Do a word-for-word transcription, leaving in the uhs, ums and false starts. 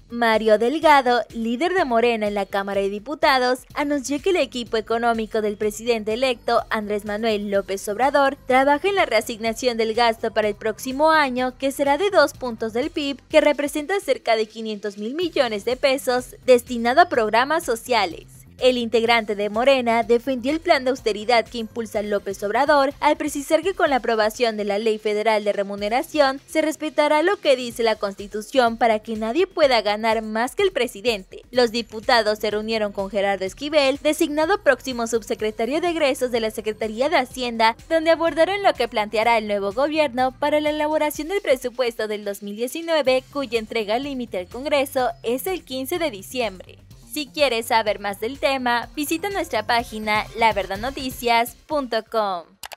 Mario Delgado, líder de Morena en la Cámara de Diputados, anunció que el equipo económico del presidente electo, Andrés Manuel López Obrador, trabaja en la reasignación del gasto para el próximo año, que será de dos puntos del P I B, que representa cerca de quinientos mil millones de pesos, destinado a programas sociales. El integrante de Morena defendió el plan de austeridad que impulsa López Obrador al precisar que con la aprobación de la Ley Federal de Remuneración se respetará lo que dice la Constitución para que nadie pueda ganar más que el presidente. Los diputados se reunieron con Gerardo Esquivel, designado próximo subsecretario de Egresos de la Secretaría de Hacienda, donde abordaron lo que planteará el nuevo gobierno para la elaboración del presupuesto del dos mil diecinueve, cuya entrega límite al Congreso es el quince de diciembre. Si quieres saber más del tema, visita nuestra página la verdad noticias punto com.